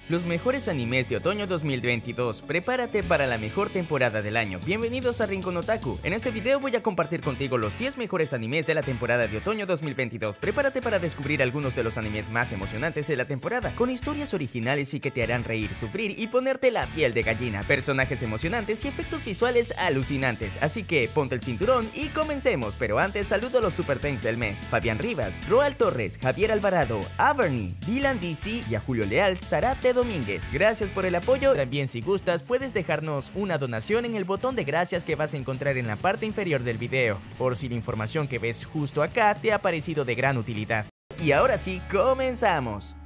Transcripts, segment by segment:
Los mejores animes de otoño 2022, prepárate para la mejor temporada del año. Bienvenidos a Rincón Otaku. En este video voy a compartir contigo los 10 mejores animes de la temporada de otoño 2022. Prepárate para descubrir algunos de los animes más emocionantes de la temporada, con historias originales y que te harán reír, sufrir y ponerte la piel de gallina, personajes emocionantes y efectos visuales alucinantes. Así que ponte el cinturón y comencemos. Pero antes saludo a los super thanks del mes: Fabián Rivas, Roal Torres, Javier Alvarado, Averny, Dylan DC y a Julio Leal Zarate Domínguez. Gracias por el apoyo. También, si gustas, puedes dejarnos una donación en el botón de gracias que vas a encontrar en la parte inferior del video, por si la información que ves justo acá te ha parecido de gran utilidad. Y ahora sí, comenzamos.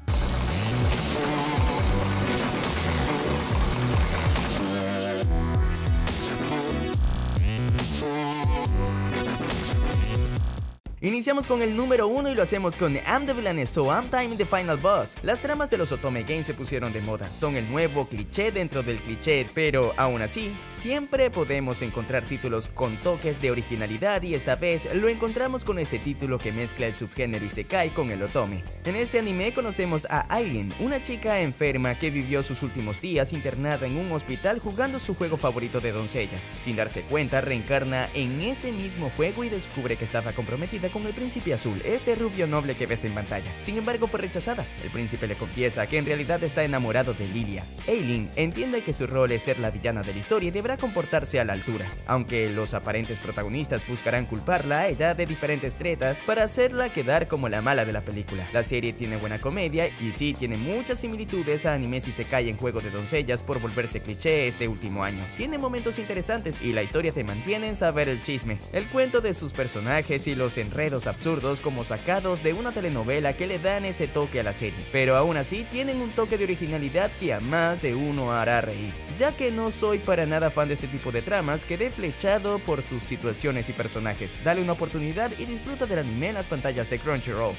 Iniciamos con el número 1 y lo hacemos con I'm the Villainess, so I'm Time in the Final Boss. Las tramas de los Otome Games se pusieron de moda, son el nuevo cliché dentro del cliché, pero aún así, siempre podemos encontrar títulos con toques de originalidad y esta vez lo encontramos con este título que mezcla el subgénero Isekai con el Otome. En este anime conocemos a Aileen, una chica enferma que vivió sus últimos días internada en un hospital jugando su juego favorito de doncellas. Sin darse cuenta, reencarna en ese mismo juego y descubre que estaba comprometida con el príncipe azul, este rubio noble que ves en pantalla. Sin embargo, fue rechazada. El príncipe le confiesa que en realidad está enamorado de Lilia. Aileen entiende que su rol es ser la villana de la historia y deberá comportarse a la altura, aunque los aparentes protagonistas buscarán culparla a ella de diferentes tretas para hacerla quedar como la mala de la película. La serie tiene buena comedia y sí tiene muchas similitudes a animes y se cae en juego de doncellas por volverse cliché este último año. Tiene momentos interesantes y la historia te mantiene en saber el chisme, el cuento de sus personajes y los enredos absurdos como sacados de una telenovela que le dan ese toque a la serie, pero aún así tienen un toque de originalidad que a más de uno hará reír. Ya que no soy para nada fan de este tipo de tramas, quedé flechado por sus situaciones y personajes. Dale una oportunidad y disfruta del anime en las pantallas de Crunchyroll.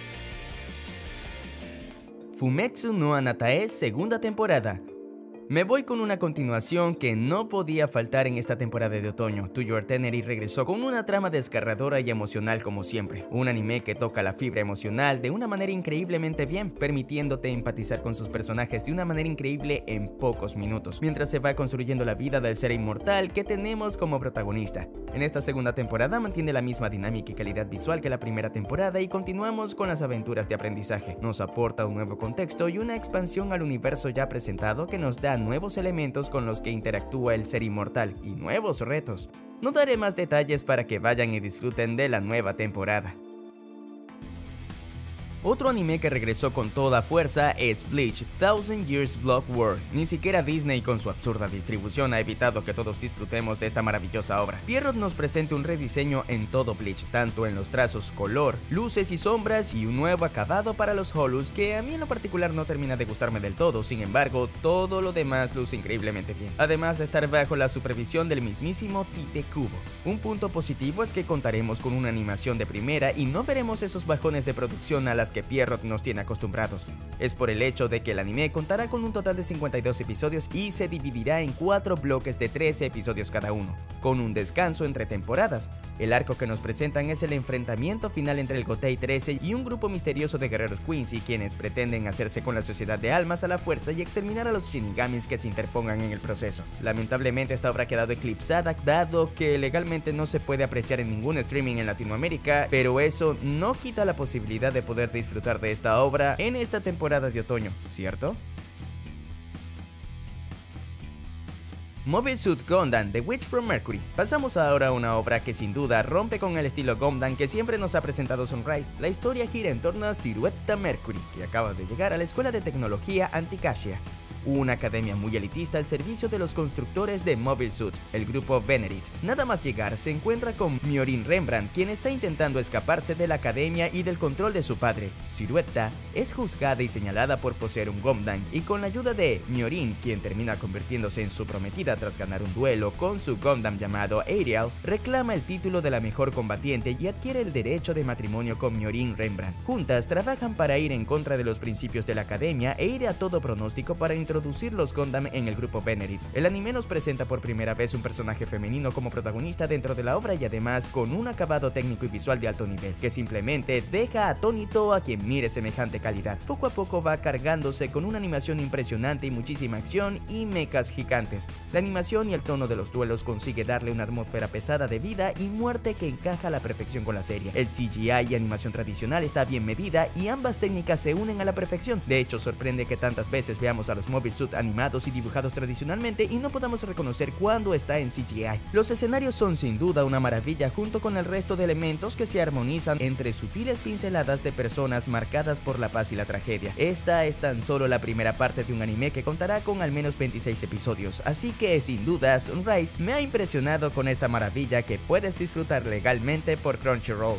Fumetsu no Anatae, segunda temporada. Me voy con una continuación que no podía faltar en esta temporada de otoño. To Your Eternity regresó con una trama desgarradora y emocional como siempre. Un anime que toca la fibra emocional de una manera increíblemente bien, permitiéndote empatizar con sus personajes de una manera increíble en pocos minutos, mientras se va construyendo la vida del ser inmortal que tenemos como protagonista. En esta segunda temporada mantiene la misma dinámica y calidad visual que la primera temporada y continuamos con las aventuras de aprendizaje. Nos aporta un nuevo contexto y una expansión al universo ya presentado que nos da nuevos elementos con los que interactúa el ser inmortal y nuevos retos. No daré más detalles para que vayan y disfruten de la nueva temporada. Otro anime que regresó con toda fuerza es Bleach, Thousand Years Blood War. Ni siquiera Disney con su absurda distribución ha evitado que todos disfrutemos de esta maravillosa obra. Pierrot nos presenta un rediseño en todo Bleach, tanto en los trazos, color, luces y sombras y un nuevo acabado para los holus que a mí en lo particular no termina de gustarme del todo. Sin embargo, todo lo demás luce increíblemente bien, además de estar bajo la supervisión del mismísimo Tite Kubo. Un punto positivo es que contaremos con una animación de primera y no veremos esos bajones de producción a las que Pierrot nos tiene acostumbrados. Es por el hecho de que el anime contará con un total de 52 episodios y se dividirá en 4 bloques de 13 episodios cada uno, con un descanso entre temporadas. El arco que nos presentan es el enfrentamiento final entre el Gotei 13 y un grupo misterioso de guerreros Quincy, quienes pretenden hacerse con la sociedad de almas a la fuerza y exterminar a los Shinigamis que se interpongan en el proceso. Lamentablemente esta obra ha quedado eclipsada dado que legalmente no se puede apreciar en ningún streaming en Latinoamérica, pero eso no quita la posibilidad de poder disfrutar de esta obra en esta temporada de otoño, ¿cierto? Mobile Suit Gundam, The Witch from Mercury. Pasamos ahora a una obra que sin duda rompe con el estilo Gundam que siempre nos ha presentado Sunrise. La historia gira en torno a Silhouette Mercury, que acaba de llegar a la escuela de tecnología Anticasia, una academia muy elitista al servicio de los constructores de Mobile Suit, el grupo Venerit. Nada más llegar se encuentra con Myorin Rembrandt, quien está intentando escaparse de la academia y del control de su padre. Silueta es juzgada y señalada por poseer un Gundam, y con la ayuda de Myorin, quien termina convirtiéndose en su prometida tras ganar un duelo con su Gundam llamado Ariel, reclama el título de la mejor combatiente y adquiere el derecho de matrimonio con Myorin Rembrandt. Juntas trabajan para ir en contra de los principios de la academia e ir a todo pronóstico para introducir los Gundam en el grupo Venerit. El anime nos presenta por primera vez un personaje femenino como protagonista dentro de la obra y además con un acabado técnico y visual de alto nivel, que simplemente deja atónito a quien mire semejante calidad. Poco a poco va cargándose con una animación impresionante y muchísima acción y mechas gigantes. La animación y el tono de los duelos consigue darle una atmósfera pesada de vida y muerte que encaja a la perfección con la serie. El CGI y animación tradicional está bien medida y ambas técnicas se unen a la perfección. De hecho, sorprende que tantas veces veamos a los Mobile Suit animados y dibujados tradicionalmente y no podamos reconocer cuándo está en CGI. Los escenarios son sin duda una maravilla junto con el resto de elementos que se armonizan entre sutiles pinceladas de personas marcadas por la paz y la tragedia. Esta es tan solo la primera parte de un anime que contará con al menos 26 episodios, así que sin duda Sunrise me ha impresionado con esta maravilla que puedes disfrutar legalmente por Crunchyroll.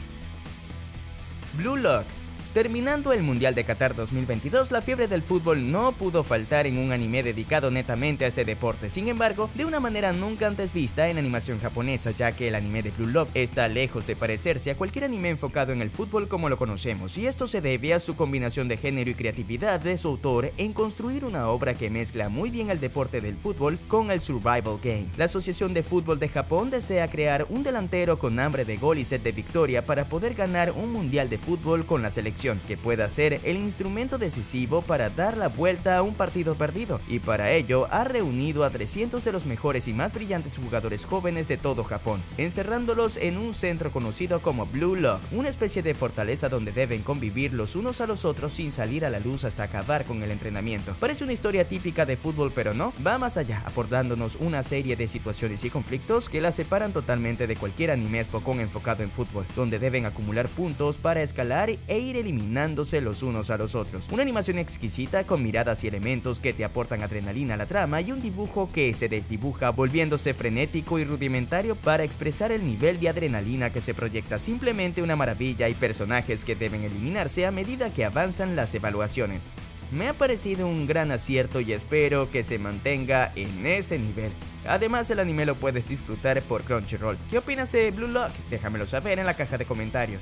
Blue Lock. Terminando el Mundial de Qatar 2022, la fiebre del fútbol no pudo faltar en un anime dedicado netamente a este deporte, sin embargo, de una manera nunca antes vista en animación japonesa, ya que el anime de Blue Lock está lejos de parecerse a cualquier anime enfocado en el fútbol como lo conocemos, y esto se debe a su combinación de género y creatividad de su autor en construir una obra que mezcla muy bien el deporte del fútbol con el survival game. La Asociación de Fútbol de Japón desea crear un delantero con hambre de gol y sed de victoria para poder ganar un Mundial de fútbol con la selección, que pueda ser el instrumento decisivo para dar la vuelta a un partido perdido, y para ello ha reunido a 300 de los mejores y más brillantes jugadores jóvenes de todo Japón, encerrándolos en un centro conocido como Blue Lock, una especie de fortaleza donde deben convivir los unos a los otros sin salir a la luz hasta acabar con el entrenamiento. Parece una historia típica de fútbol, pero no, va más allá, aportándonos una serie de situaciones y conflictos que la separan totalmente de cualquier anime Spokon enfocado en fútbol, donde deben acumular puntos para escalar e ir eliminándose los unos a los otros. Una animación exquisita con miradas y elementos que te aportan adrenalina a la trama y un dibujo que se desdibuja volviéndose frenético y rudimentario para expresar el nivel de adrenalina que se proyecta. Simplemente una maravilla y personajes que deben eliminarse a medida que avanzan las evaluaciones. Me ha parecido un gran acierto y espero que se mantenga en este nivel. Además, el anime lo puedes disfrutar por Crunchyroll. ¿Qué opinas de Blue Lock? Déjamelo saber en la caja de comentarios.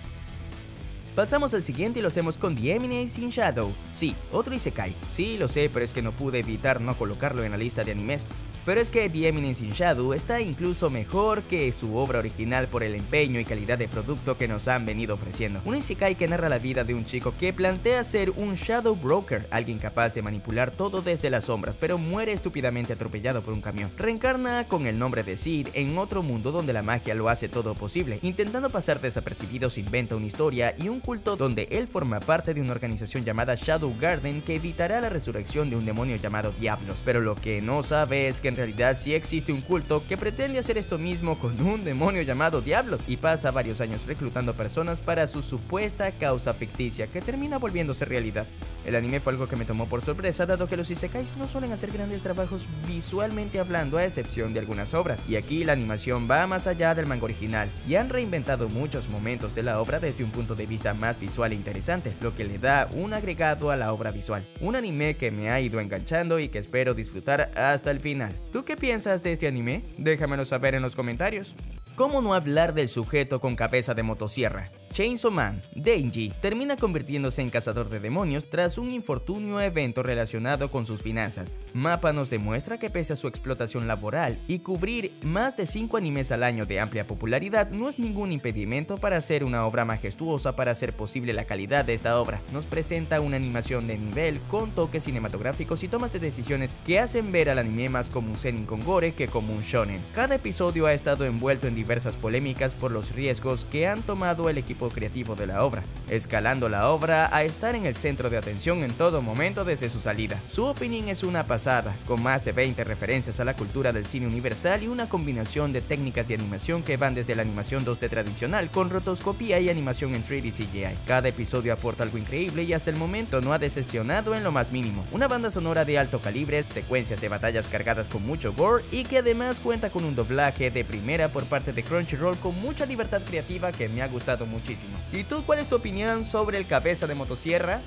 Pasamos al siguiente y lo hacemos con The Eminence in Shadow. Sí, otro isekai. Sí, lo sé, pero es que no pude evitar no colocarlo en la lista de animes. Pero es que The Eminence in Shadow está incluso mejor que su obra original por el empeño y calidad de producto que nos han venido ofreciendo. Un isekai que narra la vida de un chico que plantea ser un Shadow Broker, alguien capaz de manipular todo desde las sombras, pero muere estúpidamente atropellado por un camión. Reencarna con el nombre de Sid en otro mundo donde la magia lo hace todo posible. Intentando pasar desapercibido se inventa una historia y un culto donde él forma parte de una organización llamada Shadow Garden que evitará la resurrección de un demonio llamado Diablos. Pero lo que no sabe es que en realidad sí existe un culto que pretende hacer esto mismo con un demonio llamado Diablos y pasa varios años reclutando personas para su supuesta causa ficticia que termina volviéndose realidad. El anime fue algo que me tomó por sorpresa, dado que los isekais no suelen hacer grandes trabajos visualmente hablando, a excepción de algunas obras, y aquí la animación va más allá del manga original y han reinventado muchos momentos de la obra desde un punto de vista más visual e interesante, lo que le da un agregado a la obra visual. Un anime que me ha ido enganchando y que espero disfrutar hasta el final. ¿Tú qué piensas de este anime? Déjamelo saber en los comentarios. ¿Cómo no hablar del sujeto con cabeza de motosierra? Chainsaw Man, Denji, termina convirtiéndose en cazador de demonios tras un infortunio evento relacionado con sus finanzas. Mappa nos demuestra que pese a su explotación laboral y cubrir más de 5 animes al año de amplia popularidad, no es ningún impedimento para hacer una obra majestuosa para hacer posible la calidad de esta obra. Nos presenta una animación de nivel con toques cinematográficos y tomas de decisiones que hacen ver al anime más como un seinen con gore que como un shonen. Cada episodio ha estado envuelto en diversas polémicas por los riesgos que han tomado el equipo creativo de la obra, escalando la obra a estar en el centro de atención en todo momento desde su salida. Su opening es una pasada, con más de 20 referencias a la cultura del cine universal y una combinación de técnicas de animación que van desde la animación 2D tradicional con rotoscopía y animación en 3D CGI. Cada episodio aporta algo increíble y hasta el momento no ha decepcionado en lo más mínimo. Una banda sonora de alto calibre, secuencias de batallas cargadas con mucho gore y que además cuenta con un doblaje de primera por parte de Crunchyroll con mucha libertad creativa que me ha gustado muchísimo. ¿Y tú cuál es tu opinión sobre el cabeza de motosierra?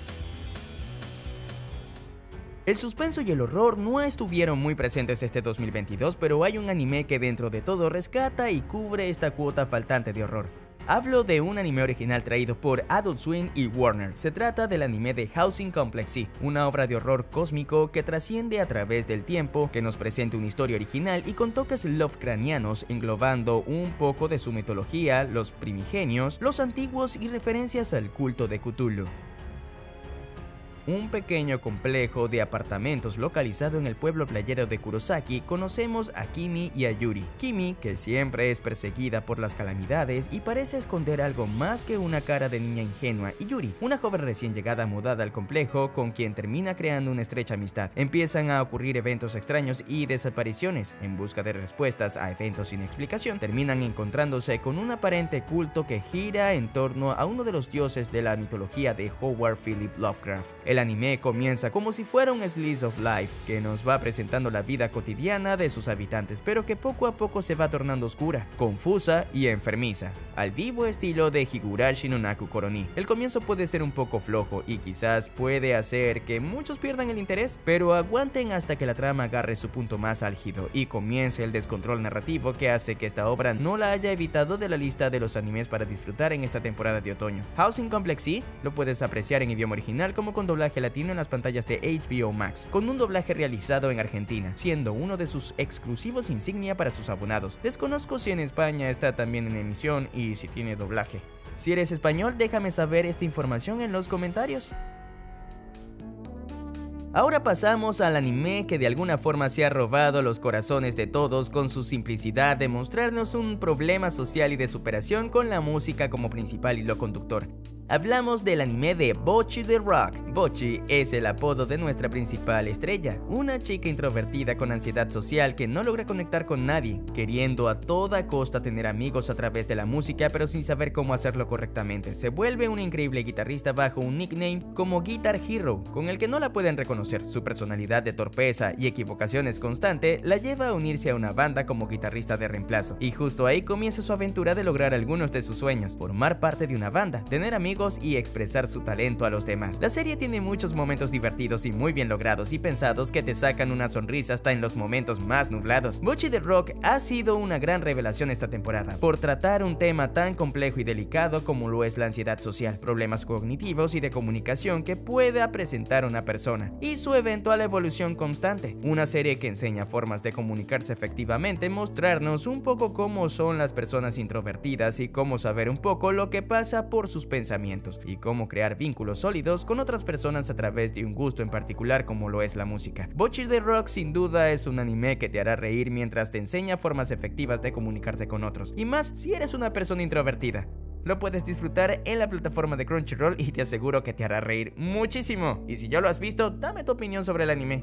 El suspenso y el horror no estuvieron muy presentes este 2022, pero hay un anime que dentro de todo rescata y cubre esta cuota faltante de horror. Hablo de un anime original traído por Adult Swim y Warner. Se trata del anime de Housing Complex C, una obra de horror cósmico que trasciende a través del tiempo, que nos presenta una historia original y con toques lovecraftianos, englobando un poco de su mitología, los primigenios, los antiguos y referencias al culto de Cthulhu. Un pequeño complejo de apartamentos localizado en el pueblo playero de Kurosaki, conocemos a Kimi y a Yuri. Kimi, que siempre es perseguida por las calamidades y parece esconder algo más que una cara de niña ingenua, y Yuri, una joven recién llegada mudada al complejo con quien termina creando una estrecha amistad. Empiezan a ocurrir eventos extraños y desapariciones. En busca de respuestas a eventos sin explicación, terminan encontrándose con un aparente culto que gira en torno a uno de los dioses de la mitología de Howard Philip Lovecraft. El anime comienza como si fuera un slice of life que nos va presentando la vida cotidiana de sus habitantes, pero que poco a poco se va tornando oscura, confusa y enfermiza, al vivo estilo de Higurashi no Naku Koroni. El comienzo puede ser un poco flojo y quizás puede hacer que muchos pierdan el interés, pero aguanten hasta que la trama agarre su punto más álgido y comience el descontrol narrativo que hace que esta obra no la haya evitado de la lista de los animes para disfrutar en esta temporada de otoño. Housing Complex C lo puedes apreciar en idioma original como con doblaje latino en las pantallas de HBO Max, con un doblaje realizado en Argentina, siendo uno de sus exclusivos insignia para sus abonados. Desconozco si en España está también en emisión y si tiene doblaje. Si eres español, déjame saber esta información en los comentarios. Ahora pasamos al anime que de alguna forma se ha robado los corazones de todos con su simplicidad de mostrarnos un problema social y de superación con la música como principal hilo conductor. Hablamos del anime de Bocchi the Rock. Bocchi es el apodo de nuestra principal estrella, una chica introvertida con ansiedad social que no logra conectar con nadie, queriendo a toda costa tener amigos a través de la música pero sin saber cómo hacerlo correctamente. Se vuelve una increíble guitarrista bajo un nickname como Guitar Hero, con el que no la pueden reconocer. Su personalidad de torpeza y equivocaciones constante la lleva a unirse a una banda como guitarrista de reemplazo, y justo ahí comienza su aventura de lograr algunos de sus sueños: formar parte de una banda, tener amigos y expresar su talento a los demás. La serie tiene muchos momentos divertidos y muy bien logrados y pensados que te sacan una sonrisa hasta en los momentos más nublados. Bocchi the Rock ha sido una gran revelación esta temporada, por tratar un tema tan complejo y delicado como lo es la ansiedad social, problemas cognitivos y de comunicación que pueda presentar una persona, y su eventual evolución constante. Una serie que enseña formas de comunicarse efectivamente, mostrarnos un poco cómo son las personas introvertidas y cómo saber un poco lo que pasa por sus pensamientos, y cómo crear vínculos sólidos con otras personas a través de un gusto en particular como lo es la música. Bocchi the Rock sin duda es un anime que te hará reír mientras te enseña formas efectivas de comunicarte con otros, y más si eres una persona introvertida. Lo puedes disfrutar en la plataforma de Crunchyroll y te aseguro que te hará reír muchísimo. Y si ya lo has visto, dame tu opinión sobre el anime.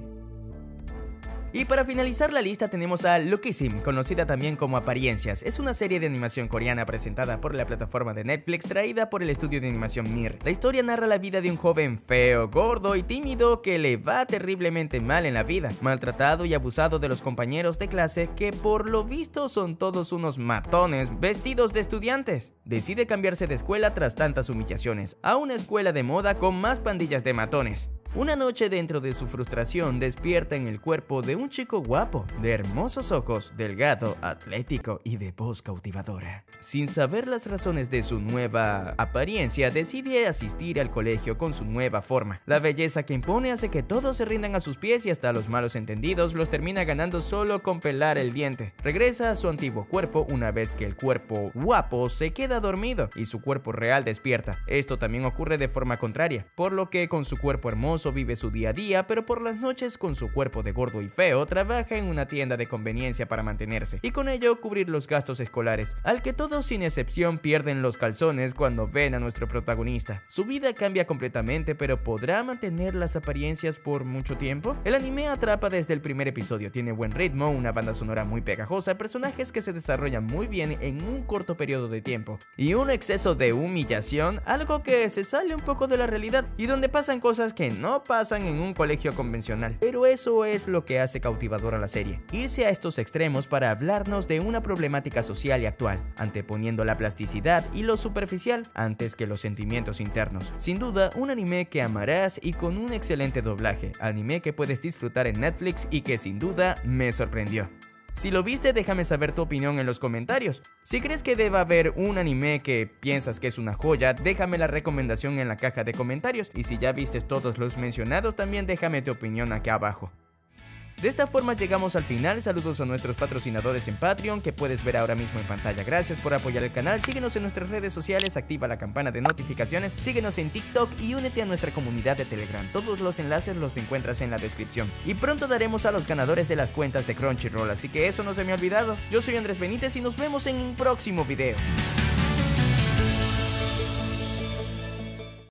Y para finalizar la lista tenemos a Lookism, conocida también como Apariencias. Es una serie de animación coreana presentada por la plataforma de Netflix, traída por el estudio de animación Mir. La historia narra la vida de un joven feo, gordo y tímido que le va terriblemente mal en la vida, maltratado y abusado de los compañeros de clase que por lo visto son todos unos matones vestidos de estudiantes. Decide cambiarse de escuela tras tantas humillaciones, a una escuela de moda con más pandillas de matones. Una noche, dentro de su frustración, despierta en el cuerpo de un chico guapo, de hermosos ojos, delgado, atlético y de voz cautivadora. Sin saber las razones de su nueva apariencia, decide asistir al colegio con su nueva forma. La belleza que impone hace que todos se rindan a sus pies y hasta los malos entendidos los termina ganando solo con pelar el diente. Regresa a su antiguo cuerpo una vez que el cuerpo guapo se queda dormido y su cuerpo real despierta. Esto también ocurre de forma contraria, por lo que con su cuerpo hermoso vive su día a día, pero por las noches con su cuerpo de gordo y feo trabaja en una tienda de conveniencia para mantenerse y con ello cubrir los gastos escolares, al que todos sin excepción pierden los calzones cuando ven a nuestro protagonista. Su vida cambia completamente, pero ¿podrá mantener las apariencias por mucho tiempo? El anime atrapa desde el primer episodio, tiene buen ritmo, una banda sonora muy pegajosa, personajes que se desarrollan muy bien en un corto periodo de tiempo y un exceso de humillación, algo que se sale un poco de la realidad y donde pasan cosas que no pasan en un colegio convencional. Pero eso es lo que hace cautivadora la serie, irse a estos extremos para hablarnos de una problemática social y actual, anteponiendo la plasticidad y lo superficial antes que los sentimientos internos. Sin duda, un anime que amarás y con un excelente doblaje, anime que puedes disfrutar en Netflix y que sin duda me sorprendió. Si lo viste, déjame saber tu opinión en los comentarios. Si crees que deba haber un anime que piensas que es una joya, déjame la recomendación en la caja de comentarios. Y si ya viste todos los mencionados, también déjame tu opinión aquí abajo. De esta forma llegamos al final. Saludos a nuestros patrocinadores en Patreon, que puedes ver ahora mismo en pantalla. Gracias por apoyar el canal, síguenos en nuestras redes sociales, activa la campana de notificaciones, síguenos en TikTok y únete a nuestra comunidad de Telegram. Todos los enlaces los encuentras en la descripción. Y pronto daremos a los ganadores de las cuentas de Crunchyroll, así que eso no se me ha olvidado. Yo soy Andrés Benítez y nos vemos en un próximo video.